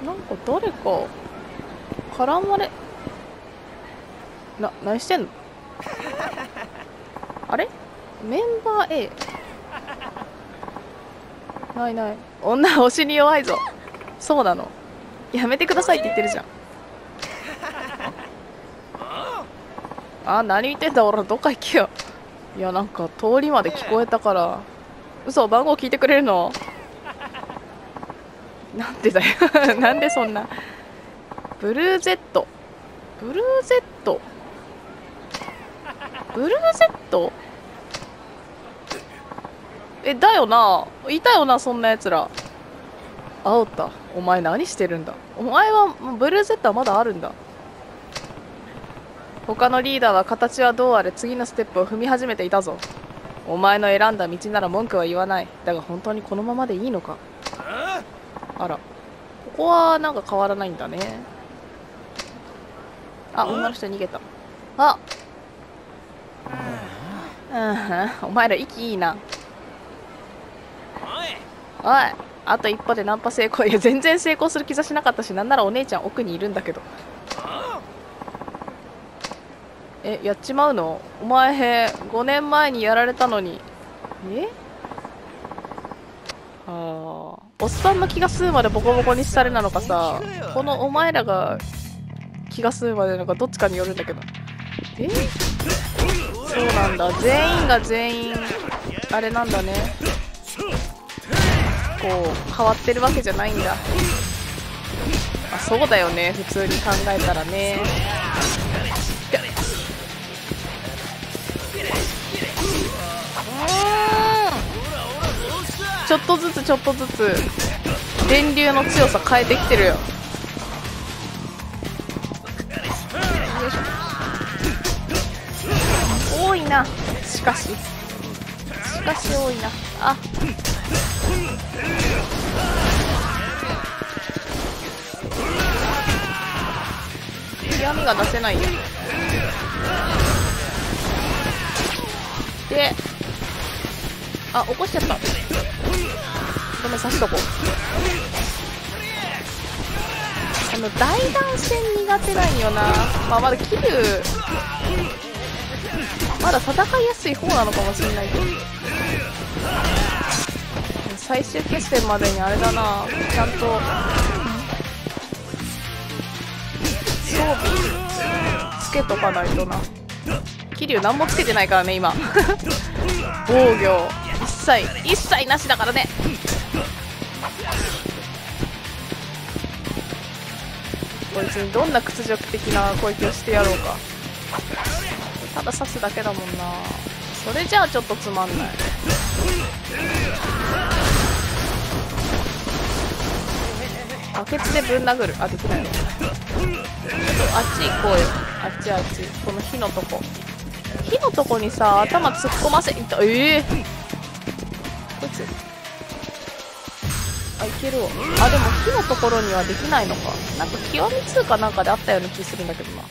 なんか誰か絡まれ何してんの。あれメンバー A ないない。女推しに弱いぞ。そうなの。やめてくださいって言ってるじゃん。あ、何言ってんだ俺、どっか行けよ。いや、なんか通りまで聞こえたから。嘘、番号聞いてくれるの。なんでだよ。なんでそんな。ブルー Z ブルー Z ブルー Z だよな。いたよな、そんなやつら。青田、お前何してるんだ。お前はブルー Z はまだあるんだ。他のリーダーは形はどうあれ次のステップを踏み始めていたぞ。お前の選んだ道なら文句は言わない。だが本当にこのままでいいのか。あら、ここはなんか変わらないんだね。あ、女の人逃げた。あ、お前ら息いいな。おい、あと一歩でナンパ成功。いや、全然成功する兆しなかったし、なんならお姉ちゃん奥にいるんだけど。やっちまうの。お前5年前にやられたのに。おっさんの気が済むまでボコボコにされなのかさ、このお前らが気が済むまでなのかどっちかによるんだけど。そうなんだ。全員が全員あれなんだね。こう変わってるわけじゃないんだ。あ、そうだよね、普通に考えたらね。ちょっとずつちょっとずつ電流の強さ変えてきてるよ。よいしょ。多いな。しかし多いな。あ、極みが出せないよ。で、あ、起こしちゃった。ごめん、刺しとこう。大断線苦手なんよな。まあ、まだ桐生まだ戦いやすい方なのかもしれないけど、最終決戦までにあれだな、ちゃんと装備つけとかないとな。桐生何もつけてないからね今。防御一切なしだからね。こいつにどんな屈辱的な攻撃をしてやろうか。ただ刺すだけだもんな。それじゃあちょっとつまんない。バケツでぶん殴る。あ、できないね。ちょっとあっち行こうよ。あっち。この火のとこにさ、頭突っ込ませいた。こいつ、あ、いけるわ。あ、でも火のところにはできないのか。なんか極み通貨なんかであったような気するんだけどな。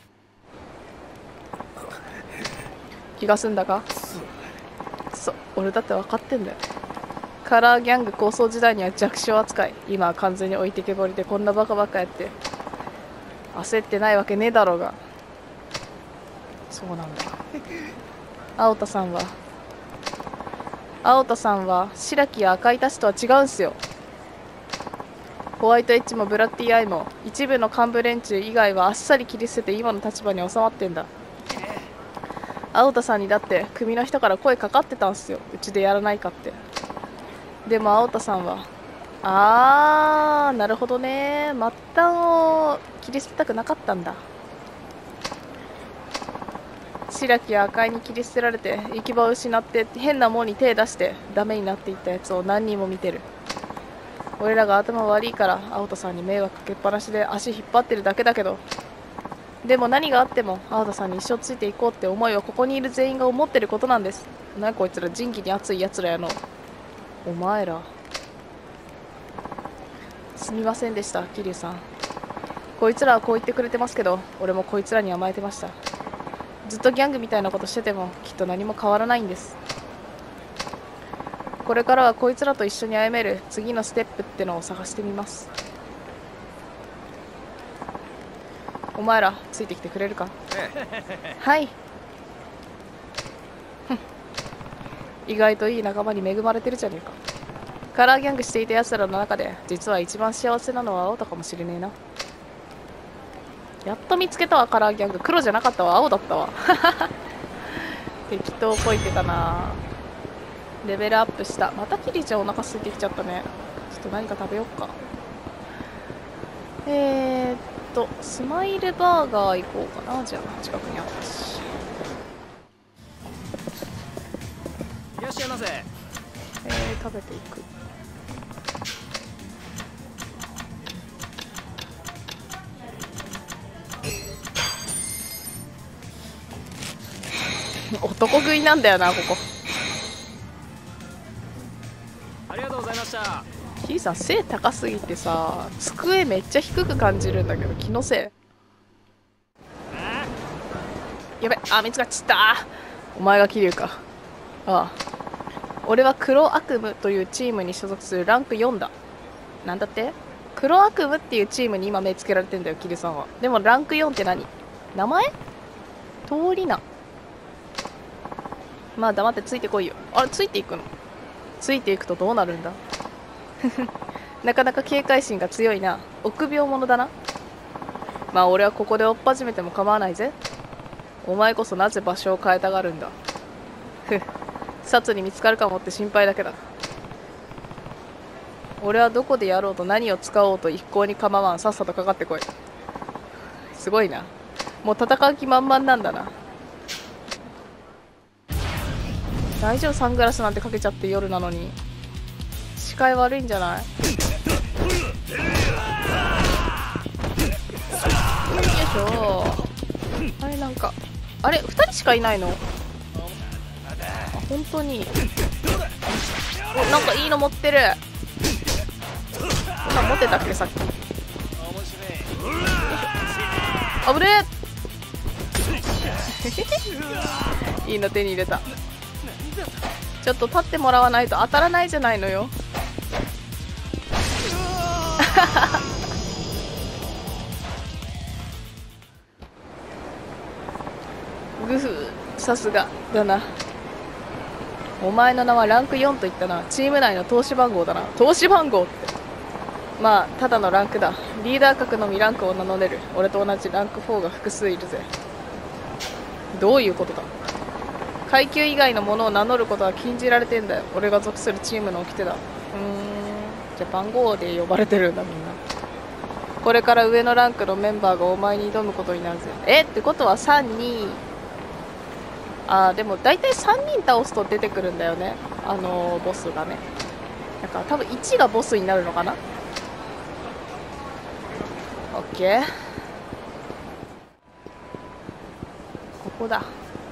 気が済んだか。俺だって分かってんだよ。カラーギャング構想時代には弱小扱い、今は完全に置いてけぼりでこんなバカバカやって焦ってないわけねえだろうが。そうなんだ。青田さんは白木や赤いたちとは違うんすよ。ホワイトエッジもブラッディアイも一部の幹部連中以外はあっさり切り捨てて今の立場に収まってんだ。青田さんにだって組の人から声かかってたんすよ、うちでやらないかって。でも青田さんは、なるほどね、末端を切り捨てたくなかったんだ。白木や赤井に切り捨てられて行き場を失って変なもんに手出してダメになっていったやつを何人も見てる。俺らが頭悪いから青田さんに迷惑かけっぱなしで足引っ張ってるだけだけど、でも何があっても青田さんに一生ついていこうって思いはここにいる全員が思ってることなんです。なにこいつら仁義に熱いやつらやの。お前らすみませんでした桐生さん。こいつらはこう言ってくれてますけど、俺もこいつらに甘えてました。ずっとギャングみたいなことしててもきっと何も変わらないんです。これからはこいつらと一緒に歩める次のステップってのを探してみます。 お前らついてきてくれるか。はい意外といい仲間に恵まれてるじゃねえか。カラーギャングしていた奴らの中で実は一番幸せなのは青だかもしれねえな。やっと見つけたわ。カラーギャング黒じゃなかったわ、青だったわ適当こいてたな。レベルアップした。またキリちゃんお腹空いてきちゃったね。ちょっと何か食べよっか。スマイルバーガー行こうかな。じゃあ近くにあったし。 いらっしゃいませ。 食べていく。男食いなんだよなここ。 ありがとうございました。 キリさん背高すぎてさ、机めっちゃ低く感じるんだけど気のせい。やべ、見つかっちった。お前が桐生か。ああ、俺は黒悪夢というチームに所属するランク4だ。なんだって？黒悪夢っていうチームに今目つけられてんだよ桐生さんは。でもランク4って何？名前？通りな。まあ黙ってついてこいよ。あれついていくの？ついていくとどうなるんだなかなか警戒心が強いな。臆病者だな。まあ俺はここで追っ始めても構わないぜ。お前こそなぜ場所を変えたがるんだ。ふっ、殺に見つかるかもって心配だけだ。俺はどこでやろうと何を使おうと一向に構わん。さっさとかかってこい。すごいな。もう戦う気満々なんだな。大丈夫？サングラスなんてかけちゃって夜なのに。視界悪いんじゃない？よいしょ。あれなんかあれ2人しかいないの？本当に。お、なんかいいの持ってる。こんなん持ってたっけさっき。あぶねえいいの手に入れた。ちょっと立ってもらわないと当たらないじゃないのよグフ、さすがだな。お前の名はランク4と言ったな。チーム内の投資番号だな。投資番号ってまあただのランクだ。リーダー格のみランクを名乗れる。俺と同じランク4が複数いるぜ。どういうことだ。階級以外のものを名乗ることは禁じられてんだよ。俺が属するチームの掟だ。じゃあ番号で呼ばれてるんだみんな。これから上のランクのメンバーがお前に挑むことになるぜ。ってことは3、2。でも大体3人倒すと出てくるんだよね。ボスがね。だから多分1がボスになるのかな。オッケー。ここだ。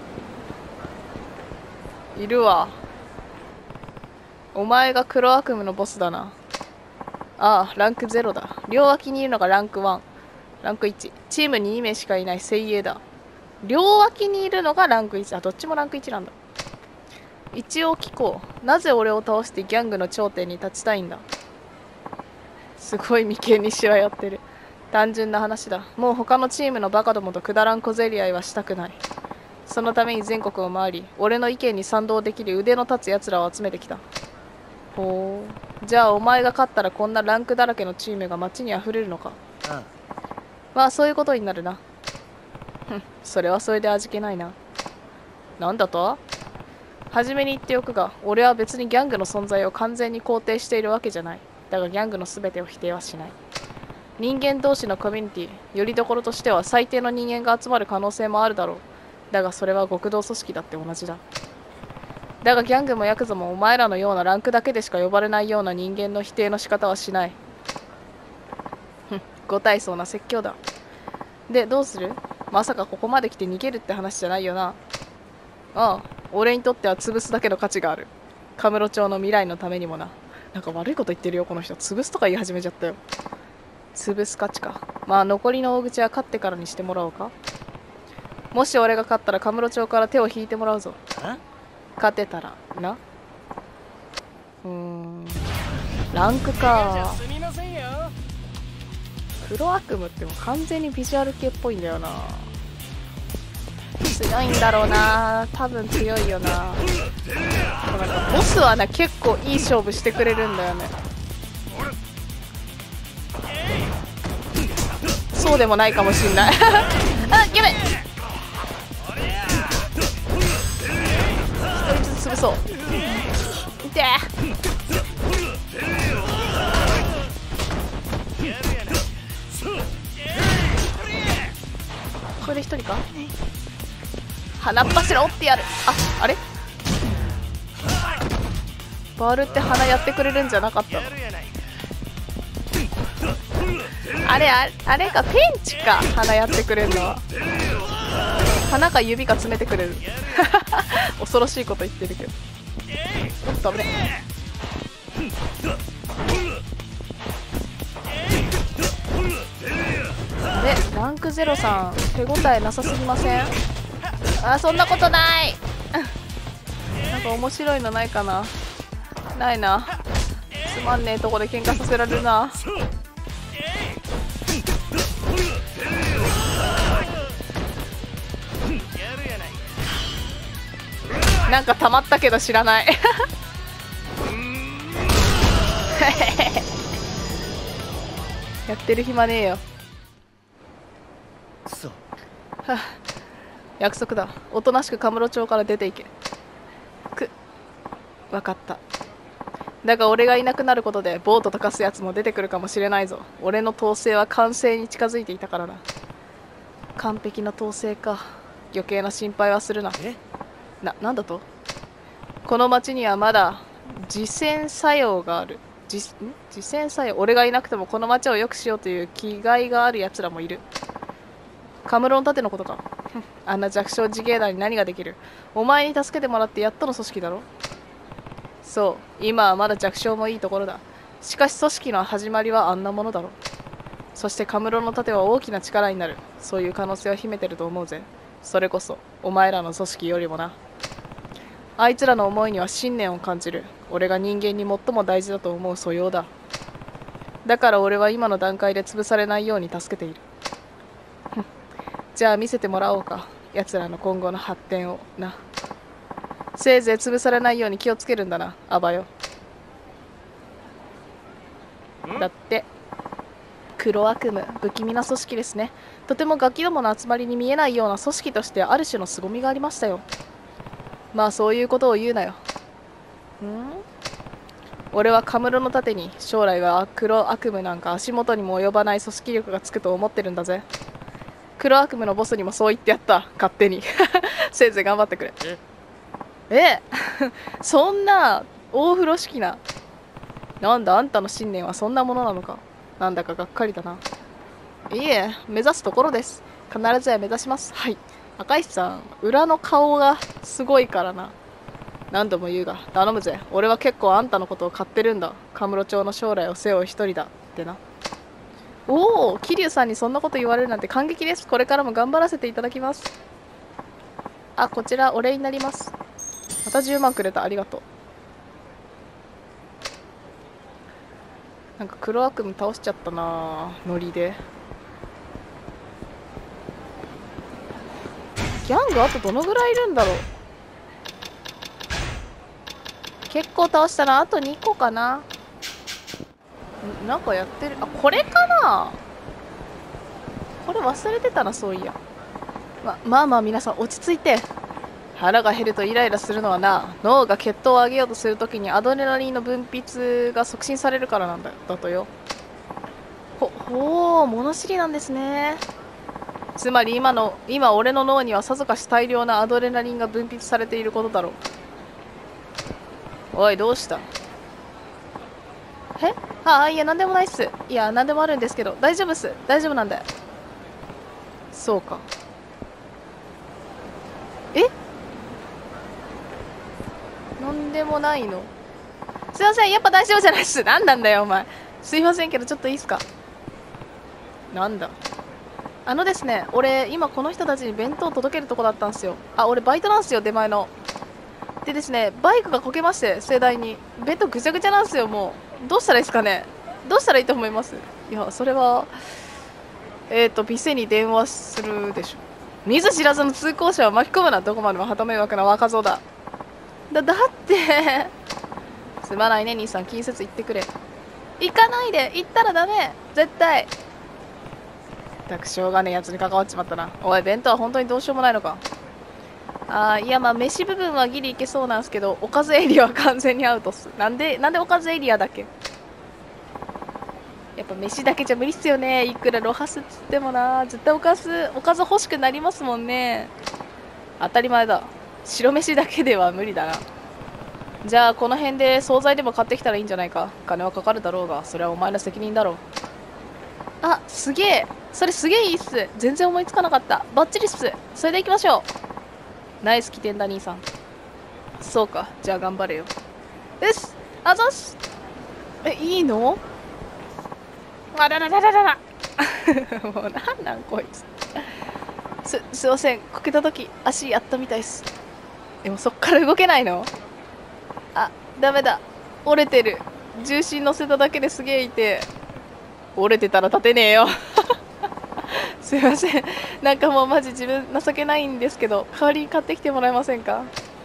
いるわ。お前が黒悪夢のボスだな。ランク0だ。両脇にいるのがランク1。ランク1。チームに2名しかいない精鋭だ。両脇にいるのがランク1。どっちもランク1なんだ。一応聞こう。なぜ俺を倒してギャングの頂点に立ちたいんだ。すごい眉間にしわ寄ってる。単純な話だ。もう他のチームのバカどもとくだらん小競り合いはしたくない。そのために全国を回り、俺の意見に賛同できる腕の立つ奴らを集めてきた。ほう。じゃあお前が勝ったらこんなランクだらけのチームが街にあふれるのか。まあそういうことになるな。それはそれで味気ないな。なんだと？初めに言っておくが、俺は別にギャングの存在を完全に肯定しているわけじゃない。だがギャングの全てを否定はしない。人間同士のコミュニティ、よりどころとしては最低の人間が集まる可能性もあるだろう。だがそれは極道組織だって同じだ。だがギャングもヤクザもお前らのようなランクだけでしか呼ばれないような人間の否定の仕方はしない。ご大層な説教だ。で、どうする？まさかここまで来て逃げるって話じゃないよな。俺にとっては潰すだけの価値がある。カムロ町の未来のためにもな。なんか悪いこと言ってるよこの人。潰すとか言い始めちゃったよ。潰す価値か。まあ残りの大口は勝ってからにしてもらおうか。もし俺が勝ったらカムロ町から手を引いてもらうぞ。勝てたらな。ランクか。 黒悪夢ってもう完全にビジュアル系っぽいんだよな。強いんだろうな、多分強いよな。なんかボスはね結構いい勝負してくれるんだよね。そうでもないかもしんないあ、やべ、一人ずつ潰そう。いてこれで一人か。鼻っ柱折ってやる。あれバールって鼻やってくれるんじゃなかったの。あれか、ペンチか、鼻やってくれるのは。鼻か指か詰めてくれる恐ろしいこと言ってるけど。おっと危ね。でランク0さん手応えなさすぎません？あ、そんなことないなんか面白いのないかな。ないな。つまんねえとこで喧嘩させられるな。なんか溜まったけど知らないやってる暇ねえよ。 くそ。 はあ、約束だ。おとなしくカムロ町から出ていけ。分かった。だが俺がいなくなることでボート溶かすやつも出てくるかもしれないぞ。俺の統制は完成に近づいていたからな。完璧な統制か。余計な心配はするな。なんだと。この町にはまだ自戦作用がある。自戦作用。俺がいなくてもこの町を良くしようという気概があるやつらもいる。カムロの盾のことかあんな弱小自警団に何ができる。お前に助けてもらってやっとの組織だろ。そう、今はまだ弱小もいいところだ。しかし組織の始まりはあんなものだろう。そしてカムロの盾は大きな力になる。そういう可能性を秘めてると思うぜ。それこそお前らの組織よりもな。あいつらの思いには信念を感じる。俺が人間に最も大事だと思う素養だ。だから俺は今の段階で潰されないように助けているじゃあ見せてもらおうか、奴らの今後の発展をな。せいぜい潰されないように気をつけるんだな、アバよ。だって黒悪夢、不気味な組織ですね。とてもガキどもの集まりに見えないような組織としてある種の凄みがありましたよ。まあそういうことを言うなよ。俺はカムロの盾に将来は黒悪夢なんか足元にも及ばない組織力がつくと思ってるんだぜ。黒悪夢のボスにもそう言ってやった、勝手にせいぜい頑張ってくれ。そんな大風呂敷な。なんだあんたの信念はそんなものなのか。なんだかがっかりだな。いえ、目指すところです。必ずや目指します。はい。赤石さん、裏の顔がすごいからな。何度も言うが頼むぜ。俺は結構あんたのことを買ってるんだ。カムロ町の将来を背負う一人だってな。おお、桐生さんにそんなこと言われるなんて感激です。これからも頑張らせていただきます。あ、こちらお礼になります。また10万くれた。ありがとう。なんか黒悪夢倒しちゃったな、ノリで。ギャングあとどのぐらいいるんだろう。結構倒したな。あと2個かな。なんかやってる。あ、これかな。これ忘れてたな、そういや。まあ皆さん落ち着いて。腹が減るとイライラするのはな、脳が血糖を上げようとするときにアドレナリンの分泌が促進されるからなんだとよ。物知りなんですね。つまり今俺の脳にはさぞかし大量なアドレナリンが分泌されていることだろう。おい、どうした。いや、なんでもないっす。いや、なんでもあるんですけど、大丈夫っす。大丈夫なんだよ。そうか。なんでもないの。すいません、やっぱ大丈夫じゃないっす。なんなんだよ、お前。すいませんけど、ちょっといいっすか。なんだ。ですね、俺、今この人たちに弁当届けるとこだったんすよ。あ、俺バイトなんすよ、出前の。でですね、バイクがこけまして、盛大に。弁当ぐちゃぐちゃなんすよ、もう。どうしたらいいっすかね。どうしたらいいと思います？いや、それは、 店に電話するでしょ。見ず知らずの通行者を巻き込むな。どこまでも旗迷惑な若造だ。だってすまないね兄さん、近接言ってくれ。行かないで、行ったらダメ絶対。ったくしょうがねえやつに関わっちまったな。おい、弁当は本当にどうしようもないのか。いやまあ飯部分はギリいけそうなんすけど、おかずエリアは完全にアウトっす。なんでおかずエリアだけ。やっぱ飯だけじゃ無理っすよね。いくらロハスっつってもな。絶対おかず欲しくなりますもんね。当たり前だ。白飯だけでは無理だな。じゃあこの辺で惣菜でも買ってきたらいいんじゃないか。金はかかるだろうが、それはお前の責任だろう。あ、すげえ。それすげえいいっす。全然思いつかなかった。バッチリっす。それで行きましょう。ナイス起点だ兄さん。そうか、じゃあ頑張れよ。よし、あざっす。いいの？あららららららもうなんなんこいつ。すいません、こけた時足やったみたいっす。でもそっから動けないの？あ、ダメだ、折れてる。重心乗せただけですげえ痛え。折れてたら立てねえよすいません、なんかもうマジ自分情けないんですけど、代わりに買ってきてもらえませんか？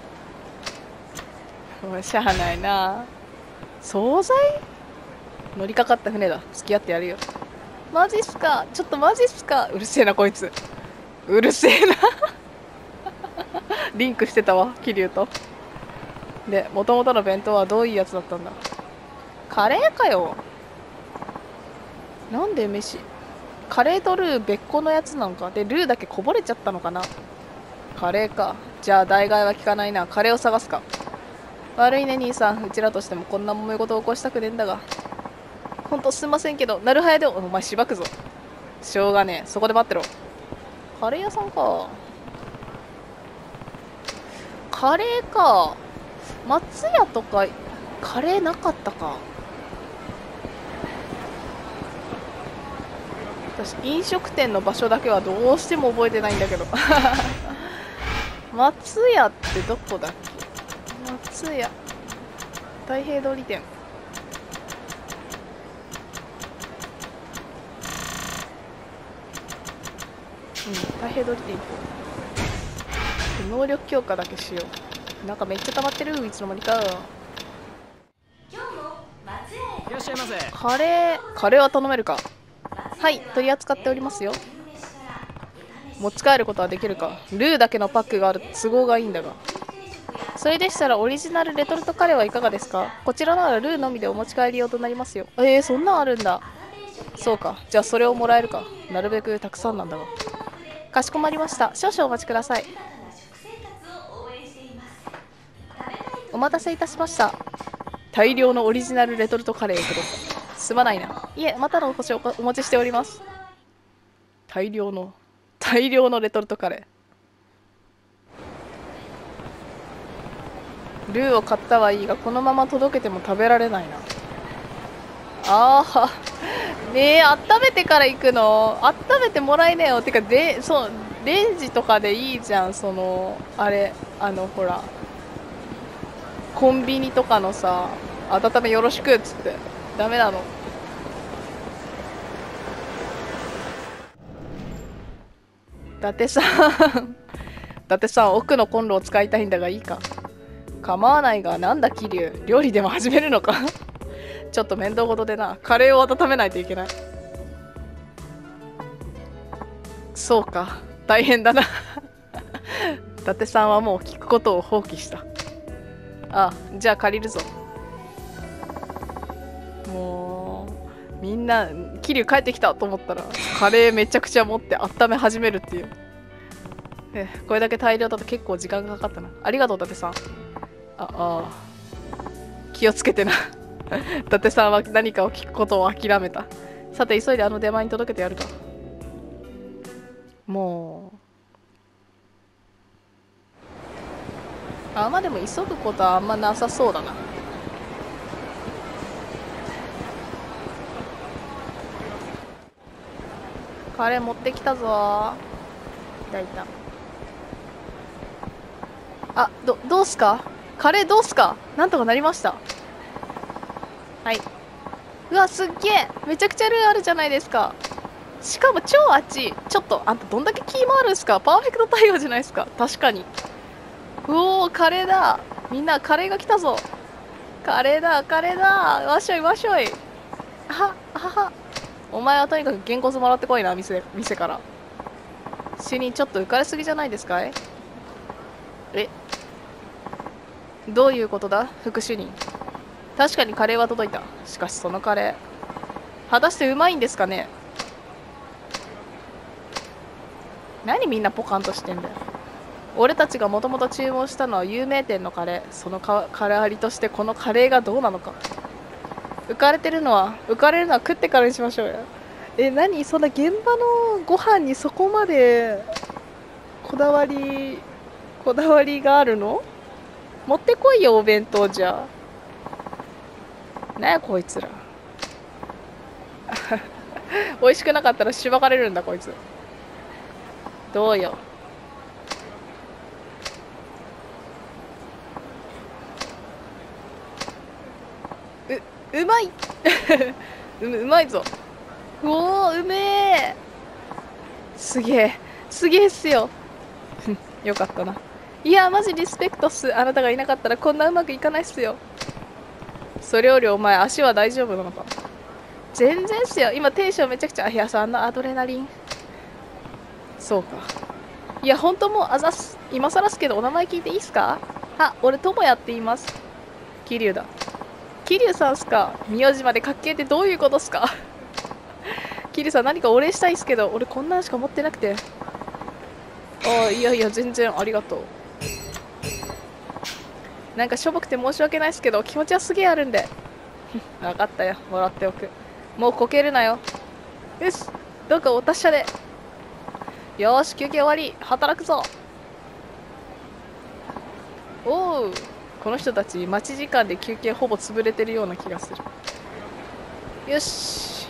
もうしゃあないな。惣菜？乗りかかった船だ。付き合ってやるよ。マジっすか？ちょっとマジっすか？うるせえなこいつ。うるせえなリンクしてたわ、桐生と。で、もともとの弁当はどういうやつだったんだ？カレーかよ。なんで飯カレーとルー別個のやつなんかで、ルーだけこぼれちゃったのかな。カレーか。じゃあ代替は効かないな。カレーを探すか。悪いね兄さん、うちらとしてもこんな揉め事を起こしたくねえんだが。ほんとすんませんけど、なるはやでお前しばくぞ。しょうがねえ、そこで待ってろ。カレー屋さんか。カレーか。松屋とかカレーなかったか。私飲食店の場所だけはどうしても覚えてないんだけど松屋ってどこだっけ？松屋太平通り店。太平通り店行こう。能力強化だけしよう。なんかめっちゃ溜まってる、いつの間にか。 いらっしゃいませ。 カレーは頼めるか？はい、取り扱っておりますよ。持ち帰ることはできるか？ルーだけのパックがある都合がいいんだが。それでしたらオリジナルレトルトカレーはいかがですか？こちらならルーのみでお持ち帰り用となりますよ。そんなんあるんだ。そうか、じゃあそれをもらえるか。なるべくたくさんなんだが。かしこまりました。少々お待ちください。お待たせいたしました。大量のオリジナルレトルトカレーをくれ。すまないな。いえ、またのお越しをお待ちしております。大量のレトルトカレー。ルーを買ったはいいが、このまま届けても食べられないな。ねえ、温めてから行くの？温めてもらえねえよ。てか、レンジとかでいいじゃん。あれ、ほら、コンビニとかのさ、温めよろしくっつって。ダメなの？伊達さん伊達さん、奥のコンロを使いたいんだがいいか？構わないが、なんだ桐生、料理でも始めるのかちょっと面倒事でな。カレーを温めないといけない。そうか、大変だな伊達さんはもう聞くことを放棄した。じゃあ借りるぞ。もうみんな桐生帰ってきたと思ったらカレーめちゃくちゃ持って温め始めるっていう。これだけ大量だと結構時間がかかったな。ありがとう伊達さん。気をつけてな伊達さんは何かを聞くことを諦めた。さて急いであの出前に届けてやるか。もうまあでも急ぐことはあんまなさそうだな。カレー持ってきたぞー。いた。どうすか？カレーどうすか？なんとかなりました。はい。うわ、すっげえ、めちゃくちゃルーあるじゃないですか。 しかも超あっち。ちょっとあんたどんだけ気回るんすか。パーフェクト対応じゃないですか。確かに。うおー、カレーだ。みんなカレーが来たぞ。カレーだ、カレーだ。わっしょいわっしょい。はは。お前はとにかくげんこつもらってこいな、店から。主任ちょっと浮かれすぎじゃないですかい。どういうことだ、副主任。確かにカレーは届いた。しかしそのカレー、果たしてうまいんですかね。何みんなポカンとしてんだよ。俺たちがもともと注文したのは有名店のカレー。その代わりとしてこのカレーがどうなのか。浮かれるのは食ってからにしましょうよ。何そんな現場のご飯にそこまでこだわりがあるの。持ってこいよお弁当。じゃあなんやこいつら美味しくなかったらしばかれるんだこいつ。どうよ。うまいうまいぞ。おお、うめえ。すげえっすよよかったな。いやマジリスペクトっす。あなたがいなかったらこんなうまくいかないっすよ。それよりお前足は大丈夫なのか。全然っすよ。今テンションめちゃくちゃ。いやさ、あんなアドレナリン。そうか。いやほんともうあざっす。今更っすけどお名前聞いていいっすか。俺ともやって言います。桐生だ。桐生さんっすか。名字までかっけえってどういうことっすか桐生さん何かお礼したいっすけど俺こんなんしか持ってなくて。いや全然ありがとう。なんかしょぼくて申し訳ないっすけど気持ちはすげえあるんで分かったよ、もらっておく。もうこけるなよ。よし、どうかお達者で。よーし、休憩終わり、働くぞ。おう、この人たち待ち時間で休憩ほぼ潰れてるような気がする。よし、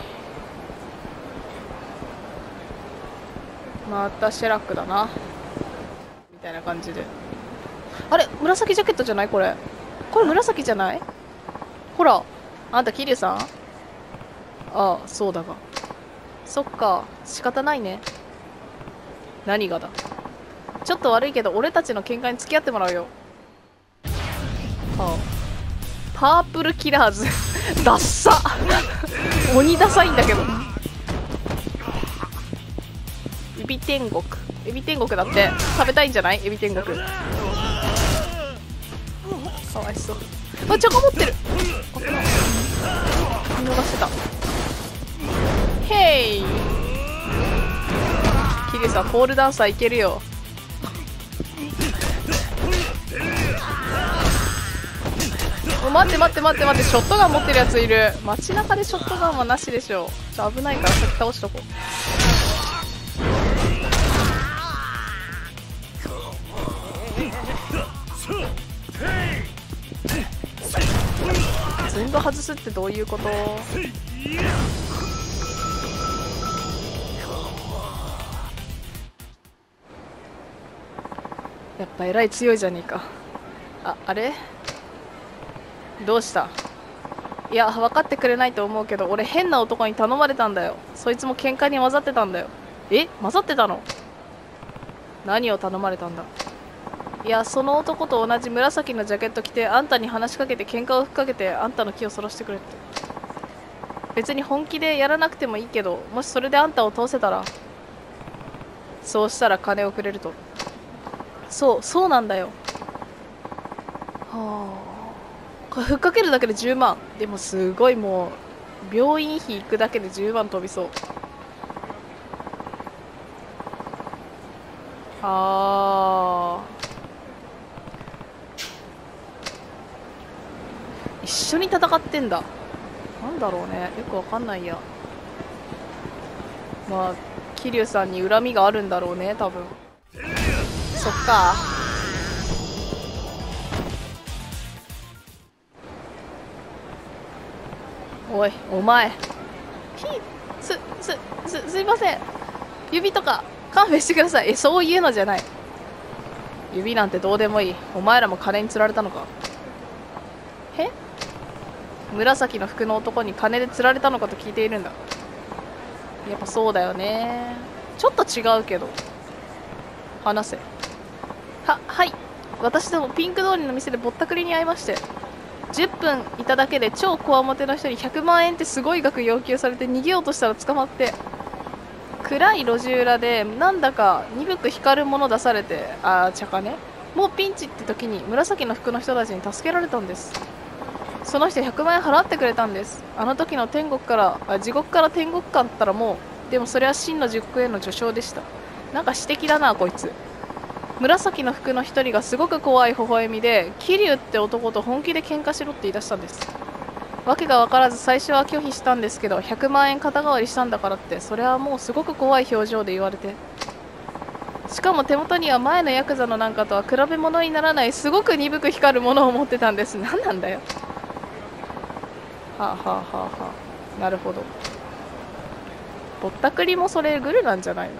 またシェラックだなみたいな感じで。あれ紫ジャケットじゃないこれ。紫じゃない。ほらあんた桐生さん。ああそうだが。そっか、仕方ないね。何がだ。ちょっと悪いけど俺たちの喧嘩に付き合ってもらうよ。パープルキラーズダッサ鬼ダサいんだけど。エビ天国だって。食べたいんじゃない。エビ天国かわいそう。チョコ持ってる。見逃してた。ヘイキリュウさん、ポールダンサーいけるよ。待って、ショットガン持ってるやついる。街中でショットガンはなしでしょ。危ないから先倒しとこう。全部外すってどういうこと。やっぱえらい強いじゃねえか。あれどうした。いや分かってくれないと思うけど俺変な男に頼まれたんだよ。そいつも喧嘩に混ざってたんだよ。混ざってたの。何を頼まれたんだ。いやその男と同じ紫のジャケット着てあんたに話しかけて喧嘩をふっかけてあんたの気をそらしてくれって。別に本気でやらなくてもいいけどもしそれであんたを通せたら。そうしたら金をくれると。そうなんだよ。これふっかけるだけで10万。でもすごいもう病院費行くだけで10万飛びそう。一緒に戦ってんだ。なんだろうね、よくわかんないや。まあ桐生さんに恨みがあるんだろうね多分。そっか。おいお前すいません。指とか勘弁してください。そういうのじゃない。指なんてどうでもいい。お前らも金に釣られたのか。紫の服の男に金で釣られたのかと聞いているんだ。 やっぱそうだよね。ちょっと違うけど。話せ。はい。私どもピンク通りの店でぼったくりに会いまして。10分いただけで超こわもての人に100万円ってすごい額要求されて逃げようとしたら捕まって。暗い路地裏でなんだか鈍く光るもの出されて、茶化ね。もうピンチって時に紫の服の人たちに助けられたんです。その人100万円払ってくれたんです。あの時の地獄から天国かったらもう、でもそれは真の地獄への序章でした。なんか私的だなこいつ。紫の服の一人がすごく怖い微笑みで、桐生って男と本気で喧嘩しろって言い出したんです。わけが分からず最初は拒否したんですけど、100万円肩代わりしたんだからって、それはもうすごく怖い表情で言われて、しかも手元には前のヤクザのなんかとは比べ物にならないすごく鈍く光るものを持ってたんです。何なんだよ。はあはあはあはあ。なるほど。ぼったくりもそれグルなんじゃないの。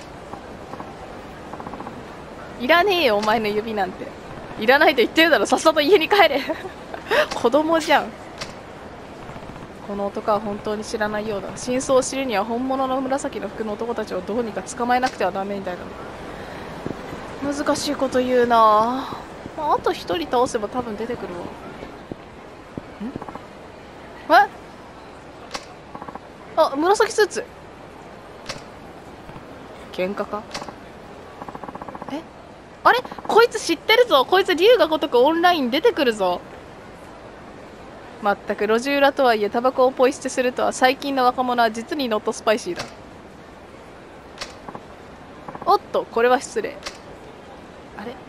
いらねえよお前の指なんて。いらないと言ってるだろ。さっさと家に帰れ子供じゃん。この男は本当に知らないようだ。真相を知るには本物の紫の服の男たちをどうにか捕まえなくてはダメみたいな。難しいこと言うな。あと一人倒せば多分出てくるわ。紫スーツ。喧嘩か。あれこいつ知ってるぞ。こいつ龍が如くオンライン出てくるぞ。まったく路地裏とはいえタバコをポイ捨てするとは、最近の若者は実にノットスパイシーだ。おっとこれは失礼。あれ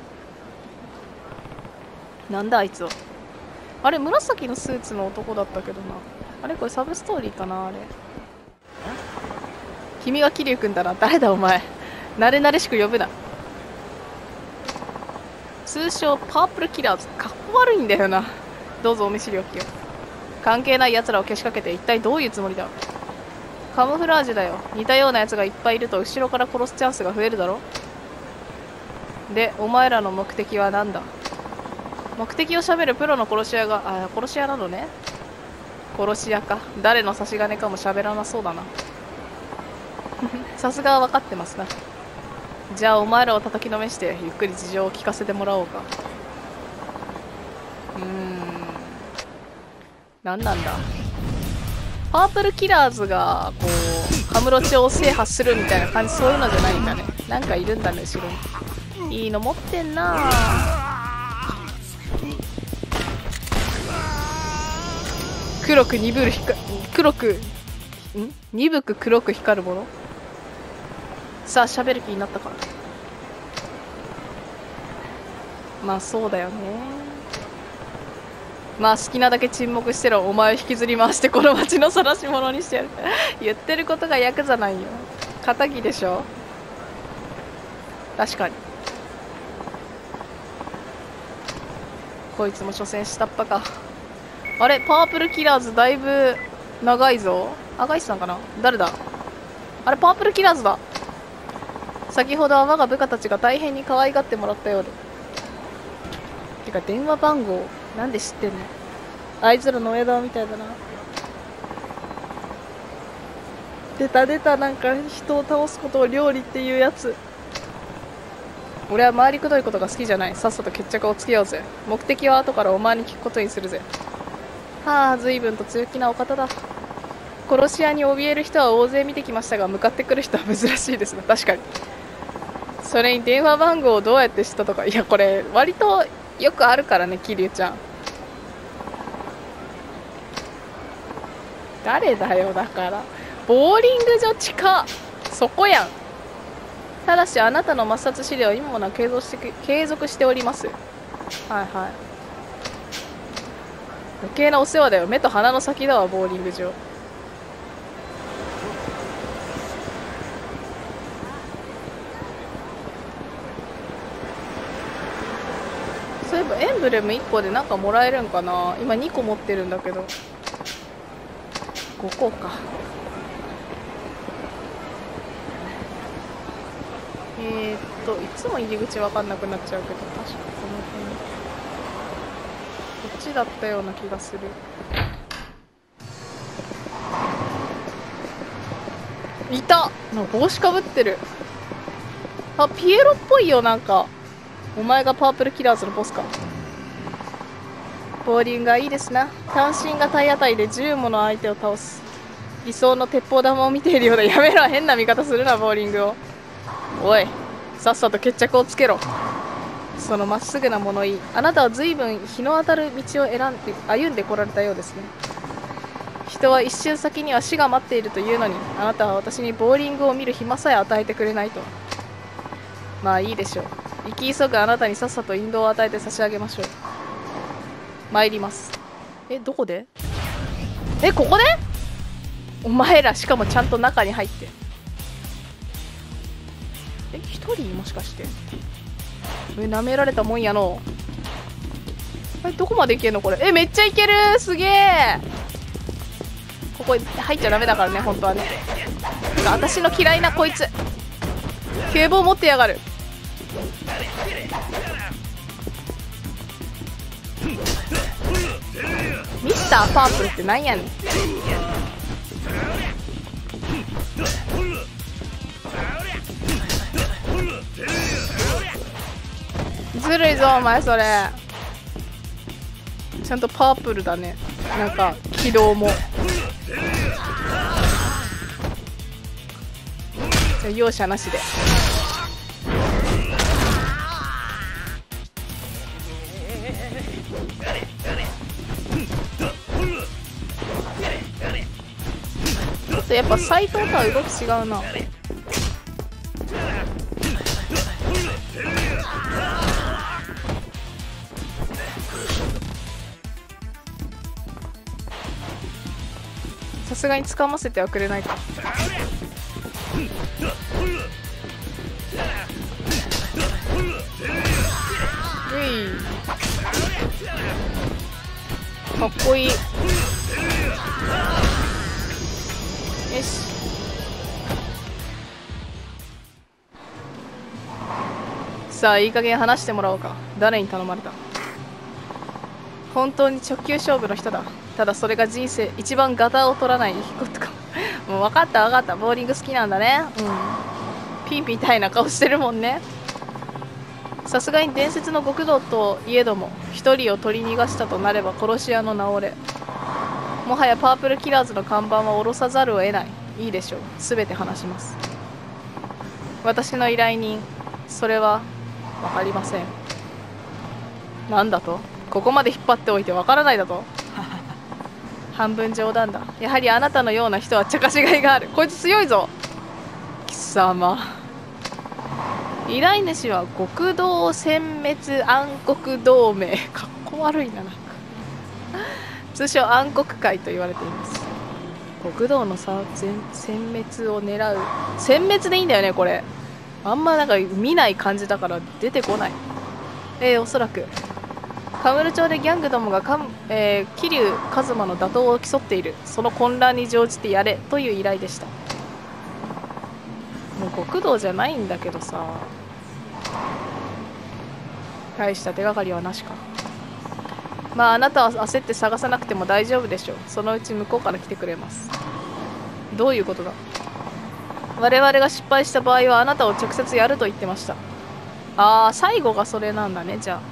なんだあいつは。あれ紫のスーツの男だったけどな。あれこれサブストーリーかな。あれ君は桐生くんだな。誰だお前。慣れ慣れしく呼ぶな。通称パープルキラーズ。かっこ悪いんだよな。どうぞお見知りおきを。関係ない奴らをけしかけて一体どういうつもりだ。カモフラージュだよ。似たような奴がいっぱいいると後ろから殺すチャンスが増えるだろ。でお前らの目的は何だ。目的を喋るプロの殺し屋が、殺し屋なのね。殺し屋か。誰の差し金かも喋らなそうだなさすがは分かってますな。じゃあお前らを叩きのめしてゆっくり事情を聞かせてもらおうか。何なんだ。パープルキラーズがこうカムロ町を制覇するみたいな感じ、そういうのじゃないんだね。なんかいるんだね後ろに。いいの持ってんな。黒く鈍る鈍く黒く光るもの。さあ喋る気になったか。まあそうだよね。まあ好きなだけ沈黙してろ。お前を引きずり回してこの街の晒し者にしてやる言ってることがヤクザなんよ。仇でしょ。確かにこいつも所詮下っ端か。あれパープルキラーズだいぶ長いぞ。ガイスさんかな。誰だ。あれパープルキラーズだ。先ほどは我が部下たちが大変に可愛がってもらったようで。てか電話番号なんで知ってんの。あいつらの親玉みたいだな。出たなんか人を倒すことを料理っていうやつ。俺は回りくどいことが好きじゃない。さっさと決着をつけようぜ。目的は後からお前に聞くことにするぜ。はあ随分と強気なお方だ。殺し屋に怯える人は大勢見てきましたが、向かってくる人は珍しいですね。確かに。それに電話番号をどうやって知ったとか。いやこれ割とよくあるからね桐生ちゃん。誰だよ。だからボーリング場近っ。そこやん。ただしあなたの抹殺資料は今もな継続しております。はいはい。余計なお世話だよ。目と鼻の先だわボーリング場。そういえばエンブレム1個でなんかもらえるんかな。今2個持ってるんだけど5個か。いつも入り口わかんなくなっちゃうけど、確かこの辺こっちだったような気がする。 いた。なんか帽子かぶってる。あ、ピエロっぽいよ。なんかお前がパープルキラーズのボスか。ボーリングがいいですな。単身が体当たりで10もの相手を倒す。理想の鉄砲玉を見ているようだ。やめろ、変な見方するな、ボーリングを。おい、さっさと決着をつけろ。そのまっすぐな物言い。あなたは随分日の当たる道を選んで歩んでこられたようですね。人は一瞬先には死が待っているというのに、あなたは私にボーリングを見る暇さえ与えてくれないとは。まあいいでしょう。生き急ぐあなたにさっさと引導を与えて差し上げましょう。参ります。どこで？ここで？お前らしかもちゃんと中に入って。一人もしかして。舐められたもんやの。どこまで行けんのこれ。めっちゃいける。すげえ。ここ入っちゃダメだからね、本当はね。私の嫌いなこいつ。警棒持ってやがる。ミスターパープルってなんやねん。ずるいぞお前それ。ちゃんとパープルだね。なんか軌道も。じゃあ容赦なしで。ちょっとやっぱ斎藤とは動き違うな。さすがに掴ませてはくれないか。かっこいい。よし。さあいい加減話してもらおうか。誰に頼まれた？本当に直球勝負の人だ。ただそれが人生一番ガタを取らないことか。もう分かった分かった。ボーリング好きなんだね。ピンみたいな顔してるもんね。さすがに伝説の極道といえども一人を取り逃がしたとなれば殺し屋の名折れ。もはやパープルキラーズの看板は下ろさざるを得ない。いいでしょう。全て話します。私の依頼人、それは分かりません。なんだと？ここまで引っ張っておいて分からないだと？半分冗談だ。やはりあなたのような人は茶化しがいがある。こいつ強いぞ。貴様。依頼主は極道殲滅暗黒同盟。かっこ悪いな、なんか。通称暗黒会と言われています。極道の殲滅を狙う。殲滅でいいんだよね、これ。あんまなんか見ない感じだから出てこない。おそらく。カムル町でギャングどもが桐生一馬の打倒を競っている。その混乱に乗じてやれという依頼でした。もう極道じゃないんだけどさ。大した手がかりはなしか。まああなたは焦って探さなくても大丈夫でしょう。そのうち向こうから来てくれます。どういうことだ？我々が失敗した場合はあなたを直接やると言ってました。ああ、最後がそれなんだね。じゃ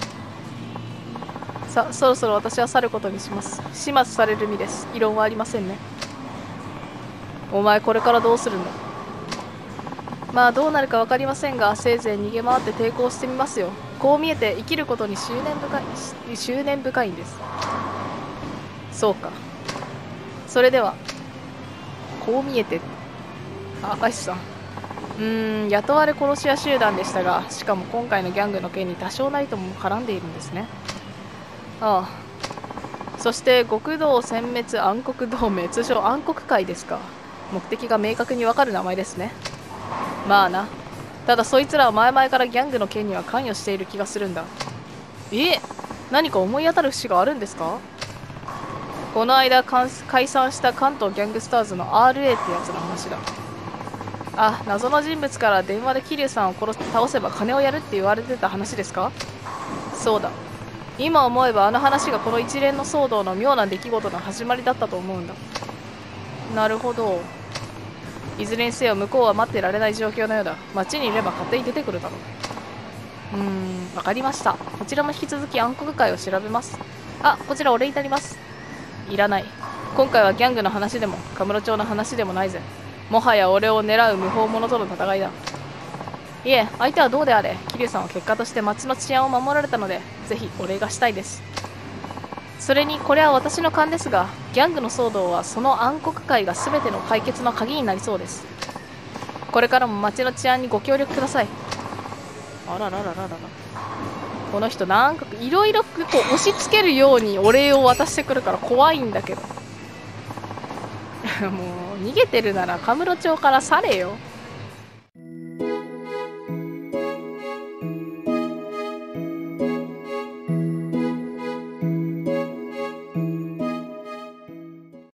あさ、そろそろ私は去ることにします。始末される身です。異論はありませんね。お前これからどうするんだ？まあどうなるか分かりませんが、せいぜい逃げ回って抵抗してみますよ。こう見えて生きることに執念深いんです。そうか。それではこう見えて、明石さん、雇われ殺し屋集団でしたが、しかも今回のギャングの件に多少なりとも絡んでいるんですね。ああ。そして極道殲滅暗黒同盟、通称暗黒会ですか。目的が明確にわかる名前ですね。まあな。ただそいつらは前々からギャングの件には関与している気がするんだ。何か思い当たる節があるんですか？この間解散した関東ギャングスターズの RA ってやつの話だ。あ、謎の人物から電話で桐生さんを倒せば金をやるって言われてた話ですか？そうだ。今思えばあの話がこの一連の騒動の妙な出来事の始まりだったと思うんだ。なるほど。 いずれにせよ向こうは待ってられない状況のようだ。町にいれば勝手に出てくるだろう。わかりました。こちらも引き続き暗黒会を調べます。あ、こちらお礼になります。いらない。今回はギャングの話でもカムロ町の話でもないぜ。もはや俺を狙う無法者との戦いだ。いえ、相手はどうであれ桐生さんは結果として町の治安を守られたので、ぜひお礼がしたいです。それにこれは私の勘ですが、ギャングの騒動はその暗黒会が全ての解決の鍵になりそうです。これからも町の治安にご協力ください。あらららららら。この人なんかいろいろ押し付けるようにお礼を渡してくるから怖いんだけどもう逃げてるならカムロ町から去れよ。